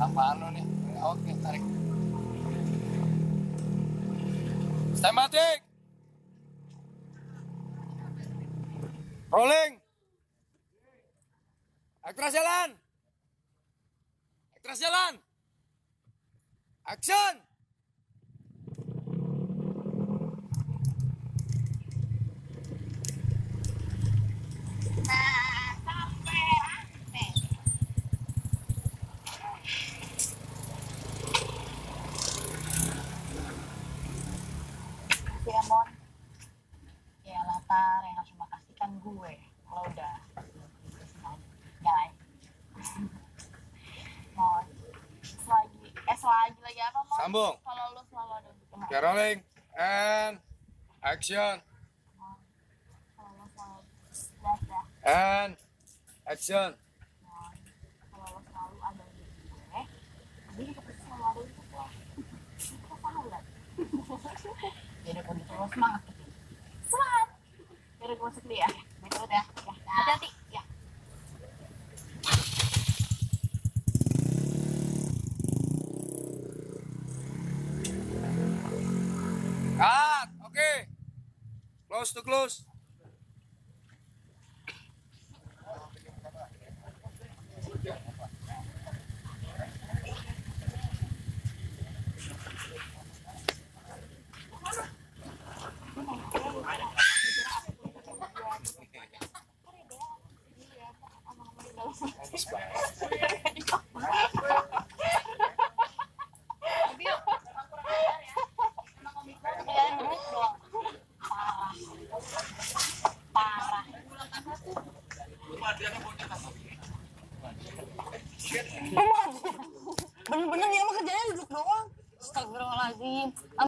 Apaan lo nih? Oke, tarik. Stematik. Rolling. Aktras jalan. Aktras jalan. Action. Ya Mon, ya latar yang harus makasihkan gue lo udah nyalain Mon. Selagi lagi apa Mon? Sambung. Kalau lo selalu ada di tengah. Oke, rolling and action. Mon, kalau lo selalu dah. And action. Mon, kalau lo selalu ada di gue juga pasti selalu ada di lo. Kita sahabat. Jadi kalau gitu lo semangat gitu. Semangat. Jadi gue masuk dulu ya. Betul ya. Hati-hati ya. Cut. Oke. Close to close. Parah. Bener-bener ya emang kerjanya duduk doang. Astagfirullahaladzim.